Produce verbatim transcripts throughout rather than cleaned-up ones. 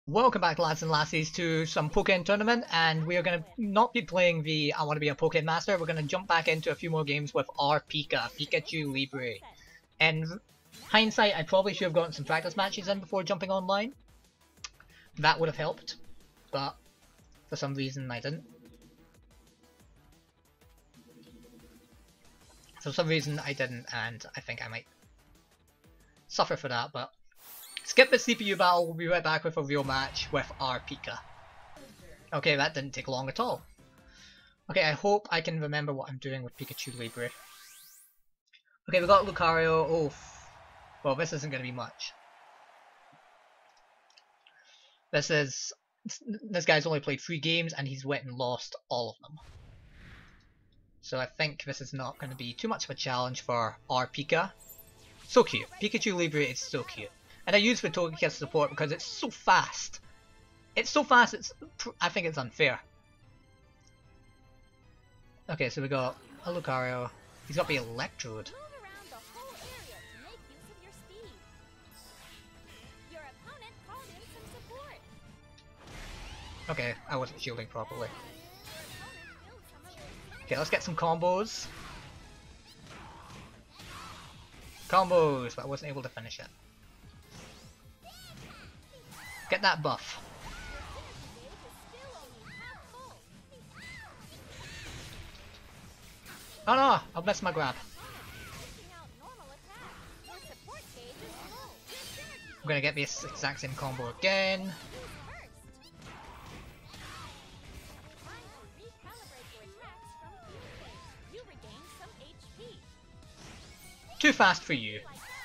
Welcome back, lads and lassies, to some Pokken Tournament, and we are going to not be playing the I Want to Be a Pokken Master. We're going to jump back into a few more games with our PIKA, Pikachu Libre. In hindsight, I probably should have gotten some practice matches in before jumping online. That would have helped, but for some reason I didn't. For some reason I didn't, and I think I might suffer for that, but skip the C P U battle, we'll be right back with a real match with our PIKA. Okay, that didn't take long at all. Okay, I hope I can remember what I'm doing with Pikachu Libre. Okay, we got Lucario. Oh, well, this isn't going to be much. This is... This guy's only played three games and he's went and lost all of them. So I think this is not going to be too much of a challenge for our PIKA. So cute. Pikachu Libre is so cute. And I use the Togekiss support because it's so fast. It's so fast, it's I think it's unfair. Okay, so we got a Lucario. He's got the Electrode. Okay, I wasn't shielding properly. Okay, let's get some combos. Combos, but I wasn't able to finish it. Get that buff. Oh no, I'll miss my grab. I'm gonna get this exact same combo again. Too fast for you.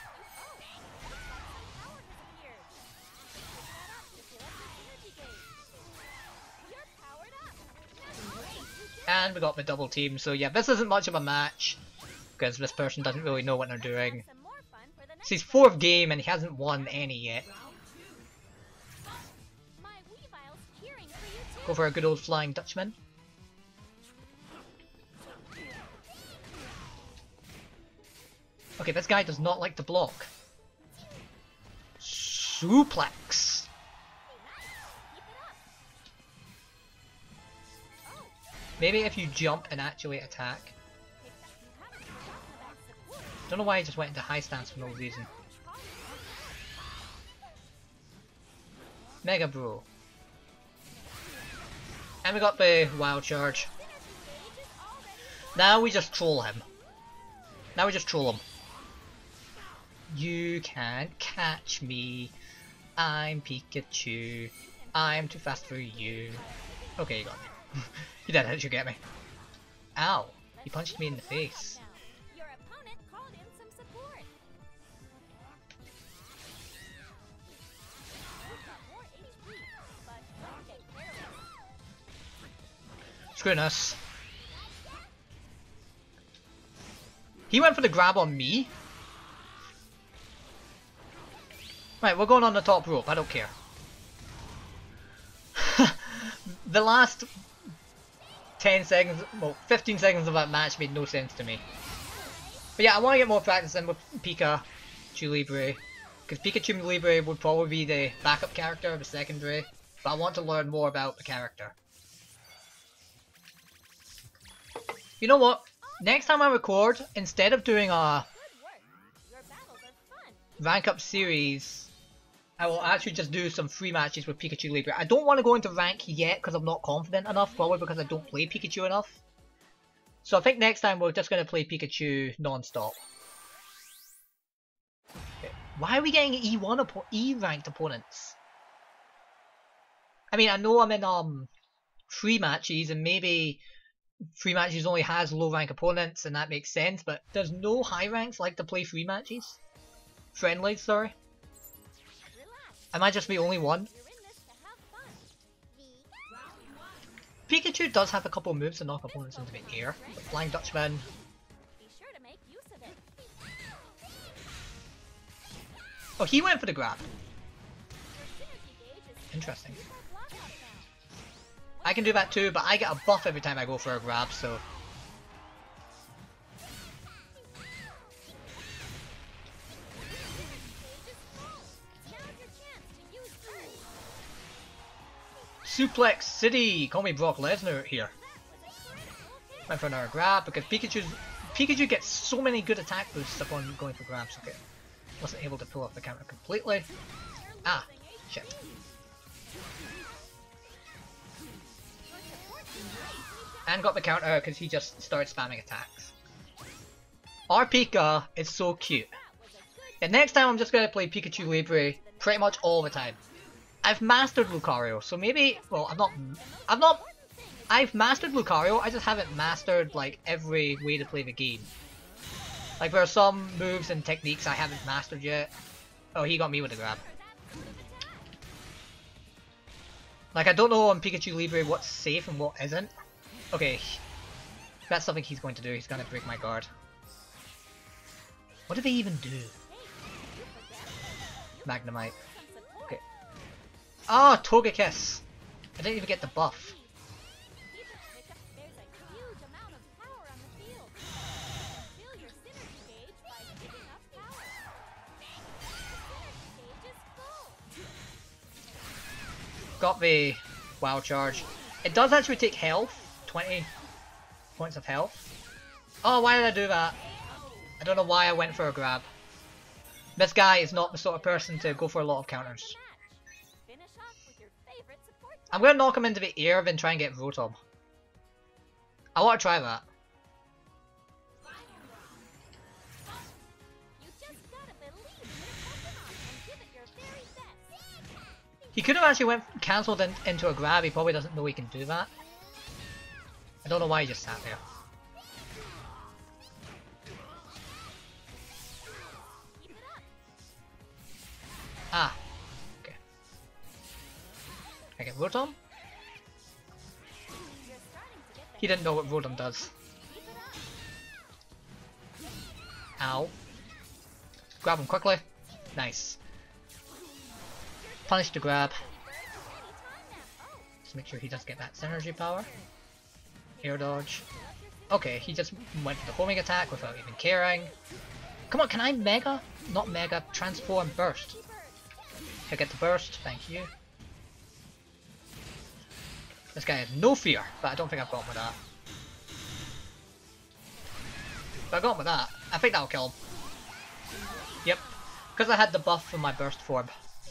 And we got the double team, so yeah, this isn't much of a match because this person doesn't really know what they're doing. It's his fourth game and he hasn't won any yet. Go for a good old Flying Dutchman. Okay, this guy does not like to block. Suplex. Maybe if you jump and actually attack. Don't know why I just went into high stance for no reason. Mega Bro. And we got the Wild Charge. Now we just troll him. Now we just troll him. You can't catch me. I'm Pikachu. I'm too fast for you. Okay, you got me. You did it, you get me. Ow! He punched me in the face. Your opponent called in some support. Screw us. He went for the grab on me? Right, we're going on the top rope, I don't care. The last ten seconds, well, fifteen seconds of that match made no sense to me. But yeah, I want to get more practice in with Pikachu Libre, because Pikachu Libre would probably be the backup character, the secondary, but I want to learn more about the character. You know what? Next time I record, instead of doing a rank up series, I will actually just do some free matches with Pikachu Libre. I don't want to go into rank yet because I'm not confident enough, probably because I don't play Pikachu enough. So I think next time we're just going to play Pikachu non-stop. Okay. Why are we getting E one E ranked opponents? I mean, I know I'm in um free matches and maybe free matches only has low rank opponents and that makes sense, but there's no high ranks like to play free matches? Friendlies, sorry. Am I just the only one? Pikachu does have a couple of moves to knock opponents into the air. Like Flying Dutchman. Oh, he went for the grab. Interesting. I can do that too, but I get a buff every time I go for a grab, so... Suplex City! Call me Brock Lesnar here. Went for another grab because Pikachu's Pikachu gets so many good attack boosts upon going for grabs. Okay. Wasn't able to pull off the counter completely. Ah, shit. And got the counter because he just started spamming attacks. Our Pika is so cute. And next time I'm just going to play Pikachu Libre pretty much all the time. I've mastered Lucario, so maybe, well, I'm not, I'm not, I've mastered Lucario, I just haven't mastered, like, every way to play the game. Like, there are some moves and techniques I haven't mastered yet. Oh, he got me with a grab. Like, I don't know on Pikachu Libre what's safe and what isn't. Okay, that's something he's going to do, he's going to break my guard. What do they even do? Magnemite. Okay. Ah, oh, Togekiss! I didn't even get the buff. Got the WoW charge. It does actually take health. twenty points of health. Oh, why did I do that? I don't know why I went for a grab. This guy is not the sort of person to go for a lot of counters. I'm going to knock him into the air then try and get Rotom. I want to try that. He could have actually went cancelled in, into a grab, he probably doesn't know he can do that. I don't know why he just sat there. Ah, okay. Can I get Rotom? He didn't know what Rotom does. Ow. Grab him quickly. Nice. Punish the grab. Just make sure he doesn't get that synergy power. Air dodge. Okay, he just went for the homing attack without even caring. Come on, can I Mega? Not Mega, Transform Burst. I get the burst, thank you. This guy has no fear, but I don't think I've got him with that. But I got him with that. I think that'll kill him. Yep, because I had the buff from my burst form.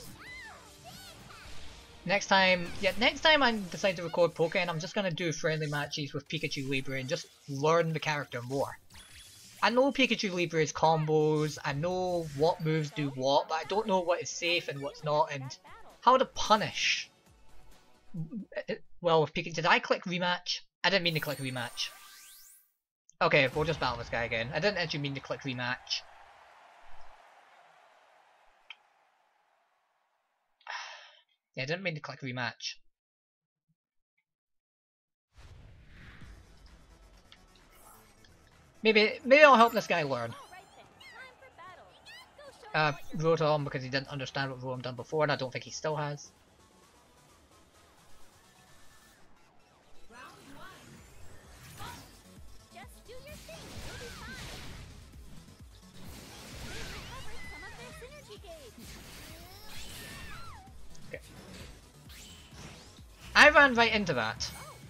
Next time, yeah, next time I decide to record Pokken, I'm just gonna do friendly matches with Pikachu Libre and just learn the character more. I know Pikachu Libre's combos, I know what moves do what, but I don't know what is safe and what's not, and how to punish. Well, with Pikachu, did I click rematch? I didn't mean to click rematch. Okay, we'll just battle this guy again. I didn't actually mean to click rematch. Yeah, I didn't mean to click rematch. Maybe, maybe I'll help this guy learn. Uh, Rotom, because he didn't understand what Rotom done before, and I don't think he still has. Okay. I ran right into that.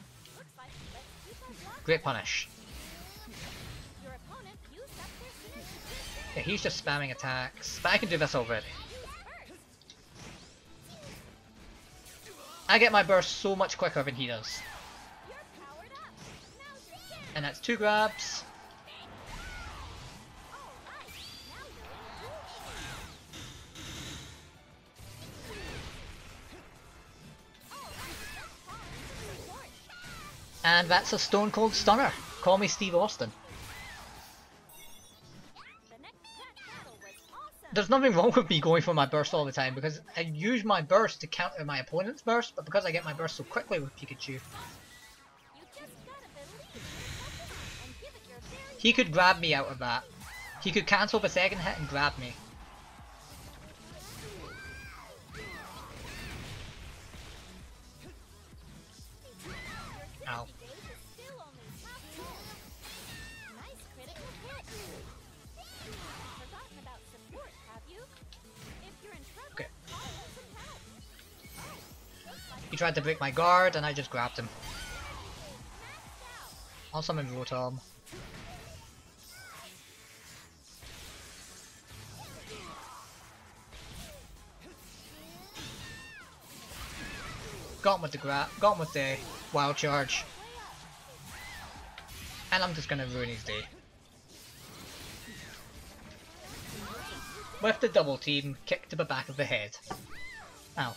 Great punish. Yeah, he's just spamming attacks, but I can do this already. I get my burst so much quicker than he does. And that's two grabs. And that's a Stone Cold Stunner. Call me Steve Austin. There's nothing wrong with me going for my burst all the time because I use my burst to counter my opponent's burst, but because I get my burst so quickly with Pikachu, he could grab me out of that. He could cancel the second hit and grab me. Ow. He tried to break my guard and I just grabbed him. I'll summon Rotom. Got him with the grab, got him with the wild charge. And I'm just gonna ruin his day. With the double team, kick to the back of the head. Ow.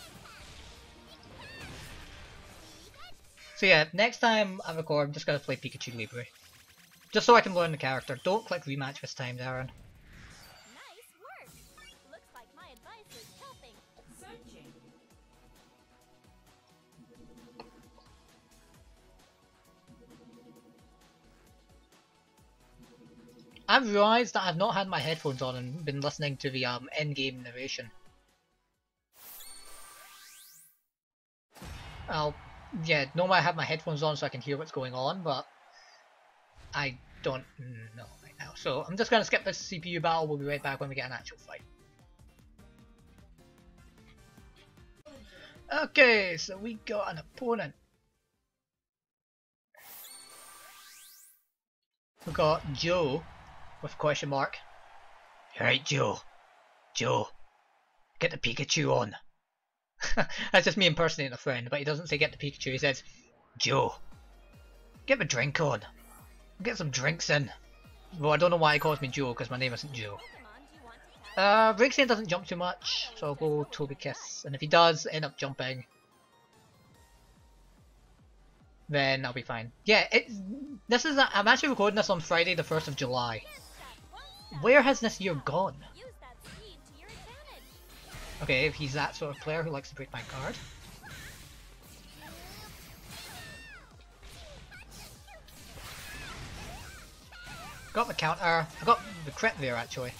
So yeah, next time I record, I'm just gonna play Pikachu Libre. Just so I can learn the character. Don't click rematch this time, Darren. Nice work. Looks like my advice is helping. Searching. I've realised that I've not had my headphones on and been listening to the um, in-game narration. I'll, yeah, normally I have my headphones on so I can hear what's going on, but I don't know right now. So I'm just going to skip this C P U battle. We'll be right back when we get an actual fight. Okay, so we got an opponent. We got Joe with a question mark. Alright, Joe. Joe, get the Pikachu on. That's just me impersonating a friend, but he doesn't say get the Pikachu, he says, Joe, get the drink on. Get some drinks in. Well, I don't know why he calls me Joe, because my name isn't Joe. Uh, Rixien doesn't jump too much, so I'll go Togekiss. And if he does end up jumping, then I'll be fine. Yeah, it, this is a, I'm actually recording this on Friday the first of July. Where has this year gone? Okay, if he's that sort of player who likes to break my card. Got the counter. I got the crit there actually.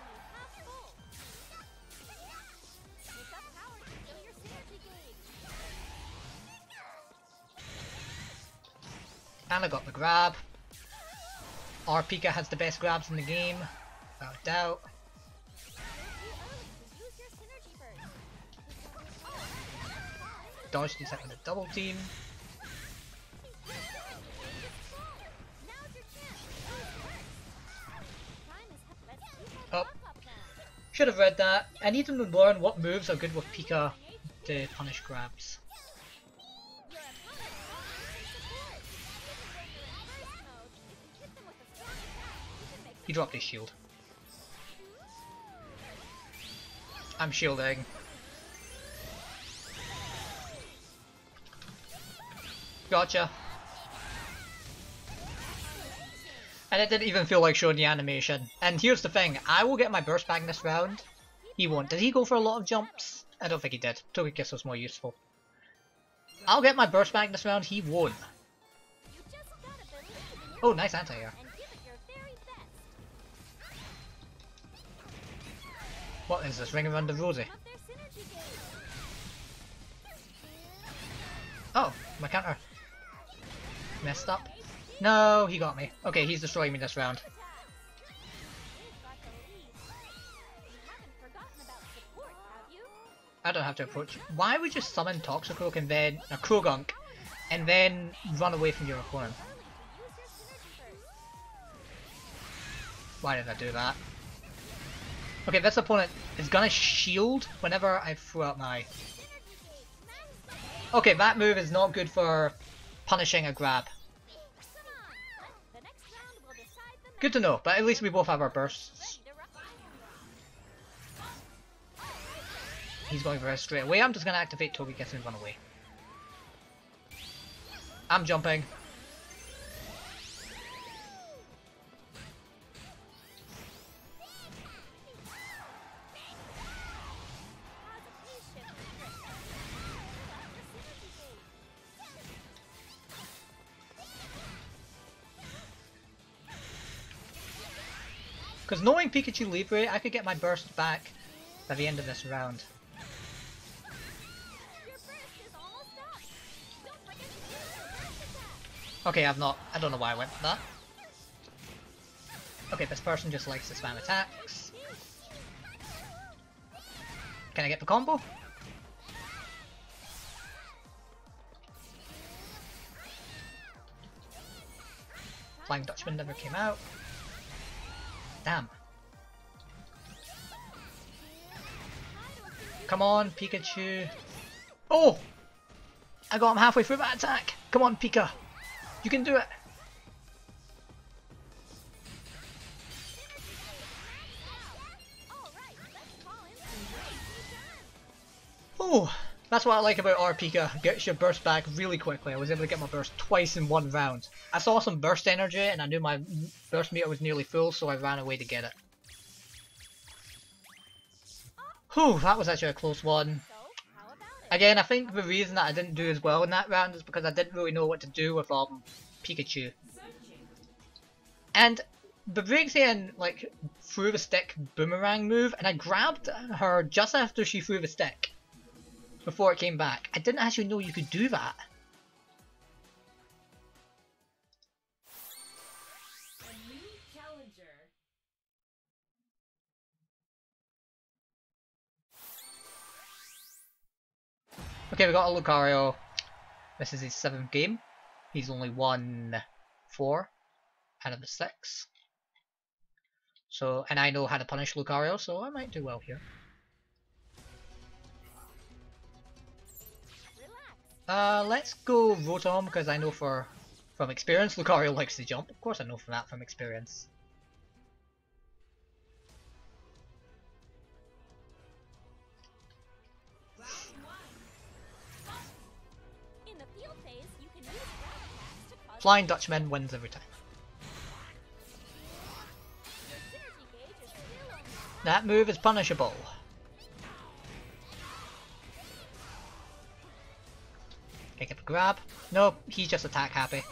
And I got the grab. Our Pika has the best grabs in the game, without a doubt. Dodge these out with a double team. Oh, should have read that. I need to learn what moves are good with Pika to punish grabs. He dropped his shield. I'm shielding. Gotcha. And it didn't even feel like showing the animation. And here's the thing, I will get my burst back this round. He won't. Did he go for a lot of jumps? I don't think he did. Togekiss was more useful. I'll get my burst back this round, he won't. Oh, nice anti-air. What is this, Ring Around the Rosie? Oh, my counter. Messed up. No, he got me. Okay, he's destroying me this round. I don't have to approach. Why would you summon Toxicroak and then a Krogunk and then run away from your opponent? Why did I do that? Okay, this opponent is gonna shield whenever I throw out my... Okay, that move is not good for punishing a grab. Good to know, but at least we both have our bursts. He's going for us straight away. I'm just gonna activate Togekiss and run away. I'm jumping. Because knowing Pikachu Libre, I could get my burst back by the end of this round. Okay, I've not, I don't know why I went for that. Okay, this person just likes to spam attacks. Can I get the combo? Flying Dutchman never came out. Damn. Come on, Pikachu. Oh! I got him halfway through that attack. Come on, Pika. You can do it. Oh, that's what I like about our Pika. Gets your burst back really quickly. I was able to get my burst twice in one round. I saw some burst energy and I knew my burst meter was nearly full, so I ran away to get it. Whew, that was actually a close one. Again, I think the reason that I didn't do as well in that round is because I didn't really know what to do with um Pikachu. And the breakdown like threw the stick boomerang move, and I grabbed her just after she threw the stick before it came back. I didn't actually know you could do that. Okay, we got a Lucario. This is his seventh game. He's only won four out of the six. So, and I know how to punish Lucario, so I might do well here. Uh, let's go Rotom, because I know for from experience Lucario likes to jump. Of course I know from that from experience. Flying Dutchman wins every time. That move is punishable. Can I get the grab? No, he's just attack happy.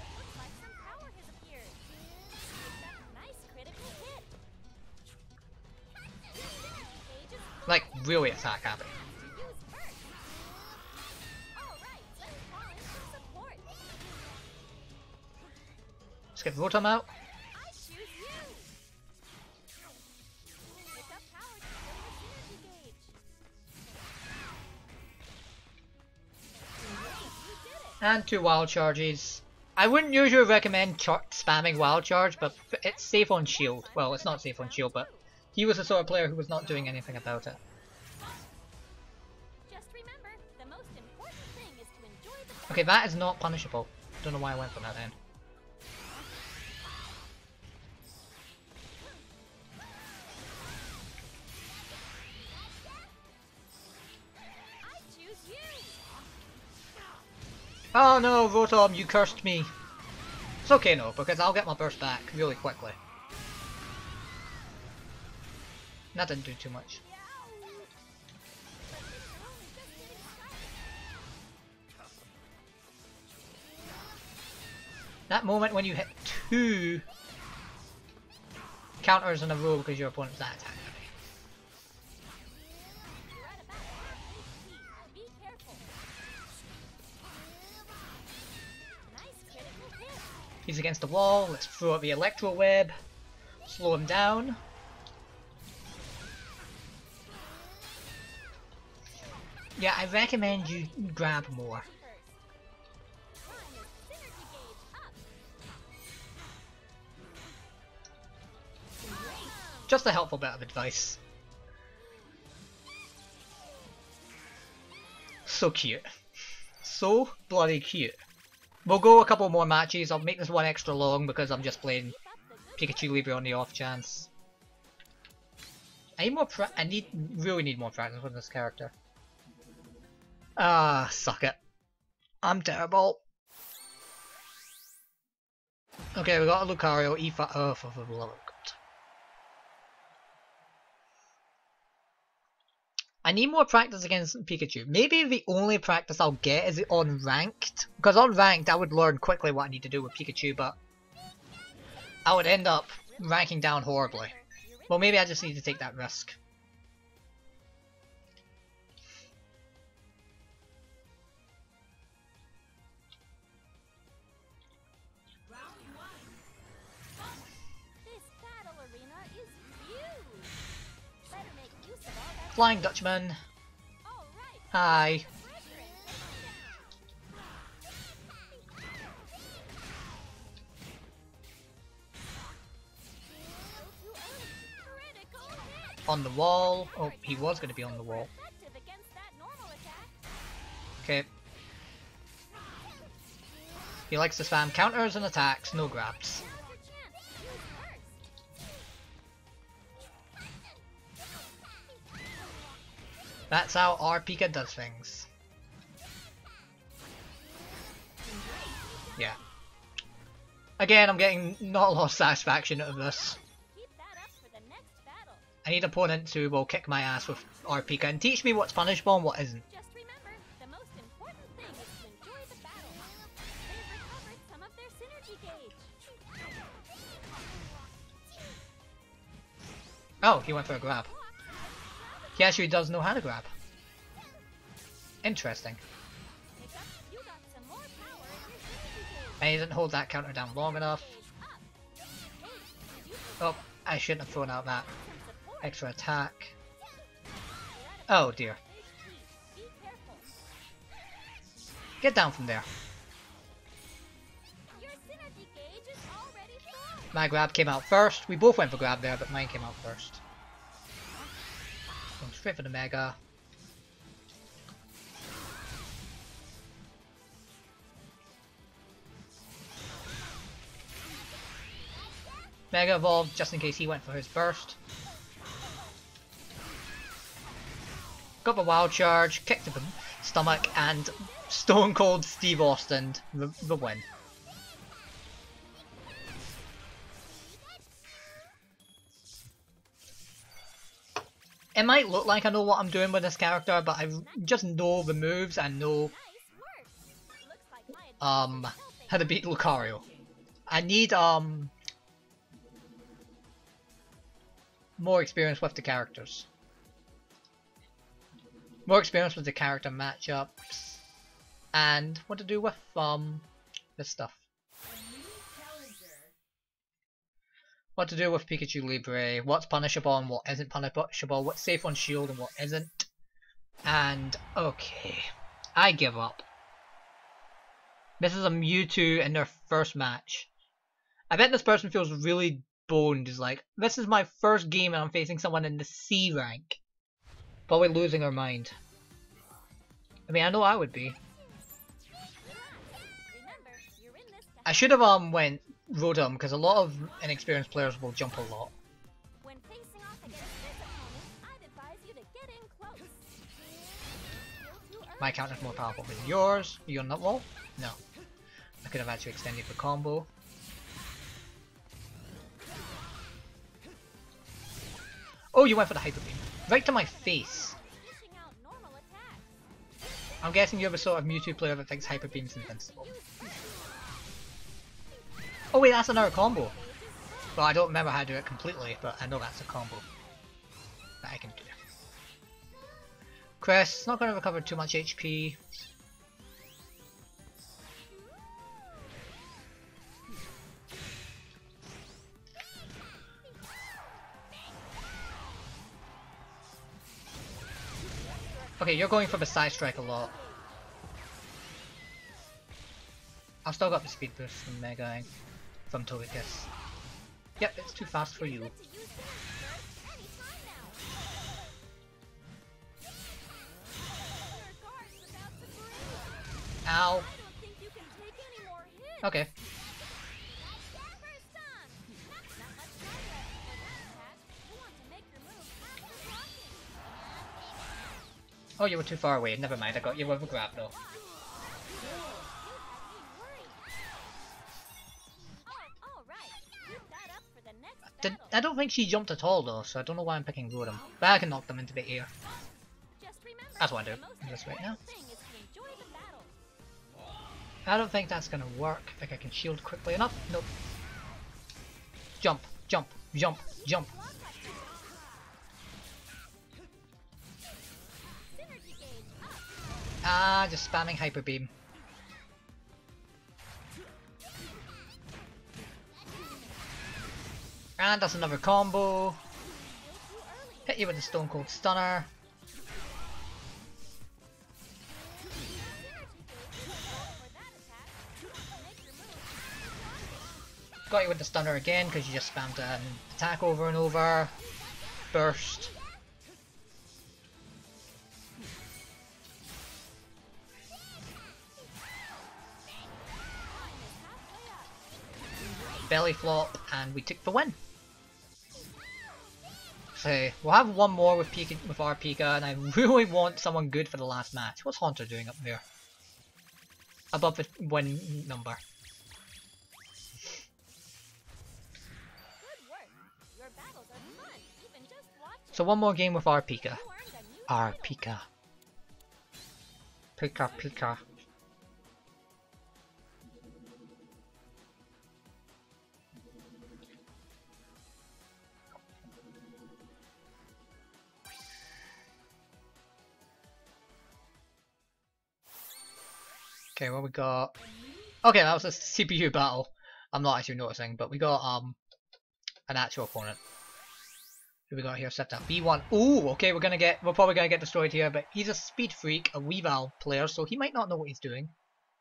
Like, really attack happy. Let's get Rotom out. And two wild charges. I wouldn't usually recommend char spamming wild charge, but it's safe on shield. Well, it's not safe on shield, but he was the sort of player who was not doing anything about it. Just remember, the most important thing is to enjoy the Okay, that is not punishable. Don't know why I went for that then. Oh no, Rotom, you cursed me. It's okay no, because I'll get my burst back really quickly. That didn't do too much. That moment when you hit two counters in a row because your opponent's that attack. He's against the wall, let's throw out the Electro Web, slow him down. Yeah, I recommend you grab more. Just a helpful bit of advice. So cute. So bloody cute. We'll go a couple more matches. I'll make this one extra long because I'm just playing Pikachu Libre on the off chance. I need more pra- I need really need more practice with this character. Ah, suck it. I'm terrible. Okay, we got a Lucario, E five. Oh, for the love of God. I need more practice against Pikachu. Maybe the only practice I'll get is on ranked. Because on ranked I would learn quickly what I need to do with Pikachu, but I would end up ranking down horribly. Well, maybe I just need to take that risk. Flying Dutchman. Hi. on the wall. Oh, he was going to be on the wall. Okay. He likes to spam counters and attacks, no grabs. That's how our Pika does things. Yeah. Again, I'm getting not a lot of satisfaction out of this. I need opponents who will kick my ass with our Pika and teach me what's punishable and what isn't. Just remember, the most important thing is to enjoy the battle. They've recovered some of their synergy gauge. Oh, he went for a grab. He actually does know how to grab. Interesting. You got some more power in your synergy gauge. And he didn't hold that counter down long enough. Oh, I shouldn't have thrown out that extra attack. Oh dear. Get down from there. Your synergy gauge is already full. My grab came out first. We both went for grab there, but mine came out first. Going straight for the Mega. Mega Evolved just in case he went for his burst. Got the Wild Charge, kicked to the stomach, and Stone Cold Steve Austin the, the win. It might look like I know what I'm doing with this character, but I just know the moves and know um how to beat Lucario. I need um more experience with the characters. More experience with the character matchups and what to do with um this stuff. What to do with Pikachu Libre, what's punishable and what isn't punishable, what's safe on shield and what isn't. And okay, I give up. This is a Mewtwo in their first match. I bet this person feels really boned. Is like, this is my first game and I'm facing someone in the C rank. Probably losing her mind. I mean, I know I would be. I should have um went Rotom because a lot of inexperienced players will jump a lot. When facing off against this opponent, I'd advise you to get in close. My counter's more powerful than yours. Are you on that wall? No. I could have actually extended the combo. Oh, you went for the Hyper Beam. Right to my face. I'm guessing you're the sort of Mewtwo player that thinks Hyper Beam's invincible. Oh wait, that's another combo. Well, I don't remember how to do it completely, but I know that's a combo that I can do. Crest, not going to recover too much H P. Okay, you're going for the side strike a lot. I've still got the speed boost from Mega from Togekiss. Yep, it's too fast for you. Ow. Okay. Oh, you were too far away. Never mind, I got you with a grab though. Did, I don't think she jumped at all though, so I don't know why I'm picking Rotom. But I can knock them into the air. That's what I do. Just right now. I don't think that's gonna work. I think I can shield quickly enough. Nope. Jump, jump, jump, jump. Ah, just spamming Hyper Beam. And that's another combo. Hit you with the Stone Cold Stunner. Got you with the Stunner again because you just spammed an attack over and over. Burst. belly flop, and we took the win. So we'll have one more with Pika, with our Pika, and I really want someone good for the last match. What's Haunter doing up there? Above the win number. Good work. Your battles are fun, even just watching. So one more game with our Pika. You earned a new Our title. Pika. Pika Pika. Okay, what we got? Okay, that was a C P U battle. I'm not actually noticing, but we got um an actual opponent. Who we got here? Set up B one. Ooh, okay, we're gonna get we're probably gonna get destroyed here, but he's a speed freak, a Weavile player, so he might not know what he's doing.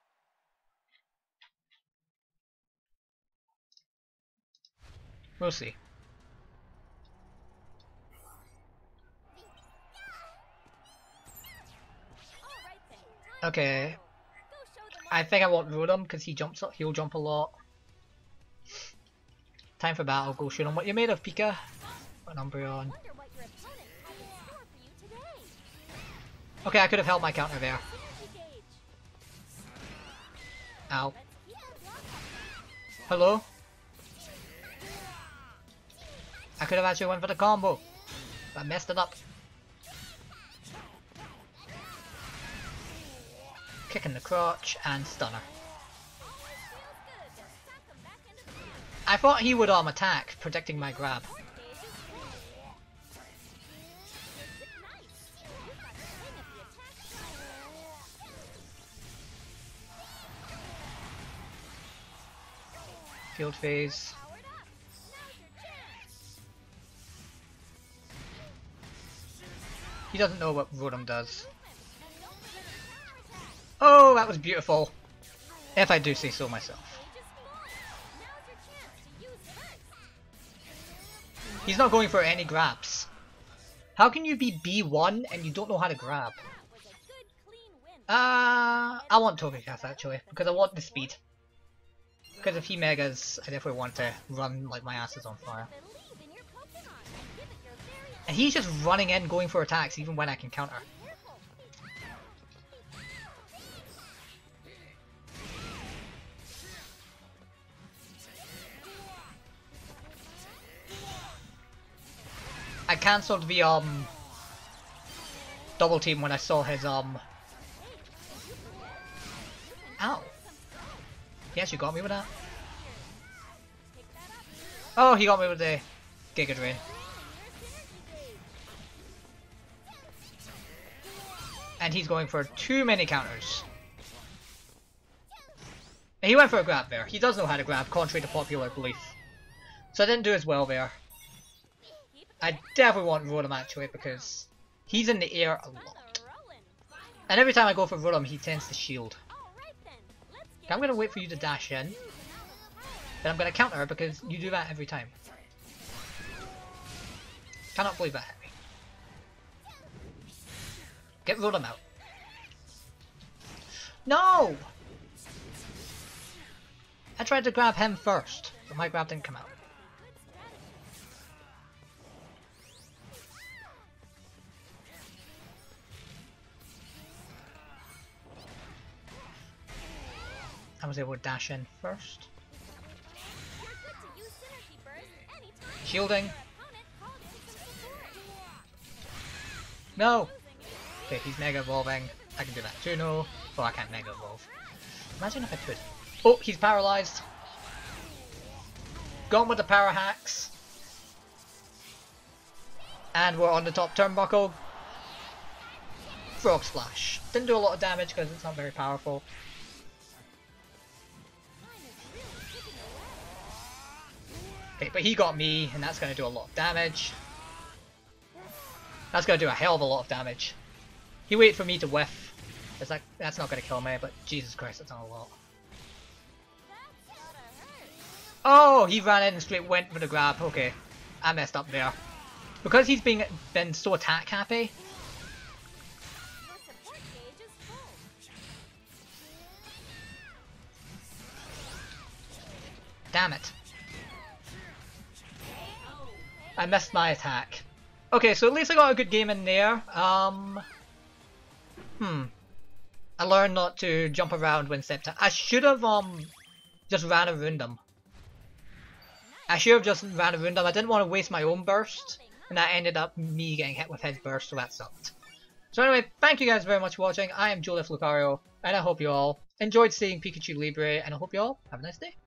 We'll see. All right then. Time Okay, Go show them I think I want Rotom because he jumps up. He'll jump a lot. Time for battle. Go shoot him. What you made of, Pika? What number you on? Wonder what your opponent has in store for you today. Okay, I could have held my counter there. Synergy gauge. Ow. Let's keep the block up. Hello? I could have actually went for the combo. But I messed it up. Kick in the crotch and stunner. Always feels good to suck 'em back into the game. I thought he would um attack, predicting my grab. Support gauge is full. Nice. You've got the hang of the attack. Field phase. Powered up. Now's your chance. He doesn't know what Rotom does. And don't forget your power attack. Oh, that was beautiful. If I do say so myself. Gauge is full. Now's your chance to use burst. He's not going for any grabs. How can you be B one and you don't know how to grab? That was a good, clean win. Uh, I want Togekiss actually, because I want the speed. Because if he Megas, I definitely want to run like my ass is on fire. Believe in your Pokemon and give it your very And he's just running in, going for attacks, even when I can counter. careful. I cancelled the um double team when I saw his um. Ow! He actually got me with that. Pick that up. Oh, he got me with the Giga Drain. And he's going for too many counters. He went for a grab there. He does know how to grab, contrary to popular belief. So I didn't do as well there. I definitely want Rotom actually because he's in the air a lot. And every time I go for Rotom, he tends to shield. Okay, I'm going to wait for you to dash in. Then I'm going to counter because you do that every time. Cannot believe that hit me. Get Rotom out. No! I tried to grab him first, but my grab didn't come out. I was able to dash in first. Shielding. No! Okay, he's Mega Evolving. I can do that too, no. Oh, I can't Mega Evolve. Imagine if I could. Oh, he's paralyzed. Gone with the power hacks. And we're on the top turnbuckle. Frog Splash. Didn't do a lot of damage because it's not very powerful. Okay, but he got me, and that's going to do a lot of damage. That's going to do a hell of a lot of damage. He waited for me to whiff. It's like, that's not going to kill me, but Jesus Christ, that's not a lot. Oh, he ran in and straight went for the grab. Okay, I messed up there. Because he's been, been so attack happy. Damn it. I missed my attack. Okay, so at least I got a good game in there. Um, hmm. I learned not to jump around when stepped. I should have um just ran around them. I should have just ran around them. I didn't want to waste my own burst, and that ended up me getting hit with his burst, so that sucked. So anyway, thank you guys very much for watching. I am DualDEATHLucario, and I hope you all enjoyed seeing Pikachu Libre, and I hope you all have a nice day.